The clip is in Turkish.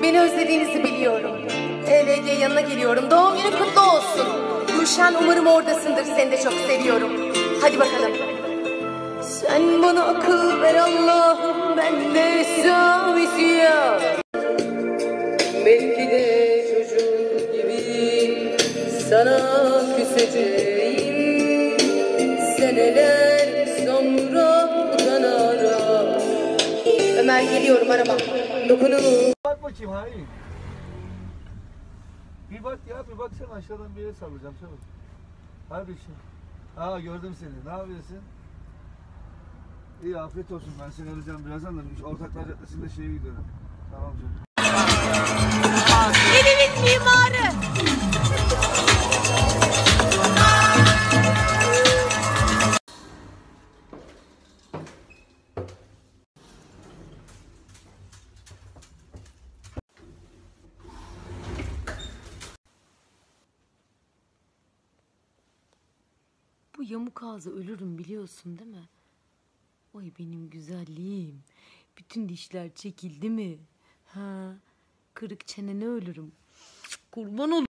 Beni özlediğinizi biliyorum. ELG yanına geliyorum. Doğum günün kutlu olsun. Gülşen, umarım oradasındır. Seni de çok seviyorum. Hadi bakalım. Sen bana akıl ver Allah'ım, ben de isyan. Belki de çocuk gibi sana küseceğim. Seneler sonra utanara. Ömer, geliyorum, arama. Dokunun. Bak bakayım hain. Bir bak ya, bir baksana, aşağıdan bir yere sallayacağım çabuk. Kardeşim. Aa, gördüm seni. Ne yapıyorsun? İyi, afiyet olsun. Ben seni arayacağım birazdan da. Ortaklar Caddesi'nde şeye gidiyorum. Tamam canım. Evimin mimarı. Bu yamuk ağza ölürüm, biliyorsun değil mi? Oy benim güzelliğim. Bütün dişler çekildi mi? Ha, kırık çenene ölürüm. Kurban ol.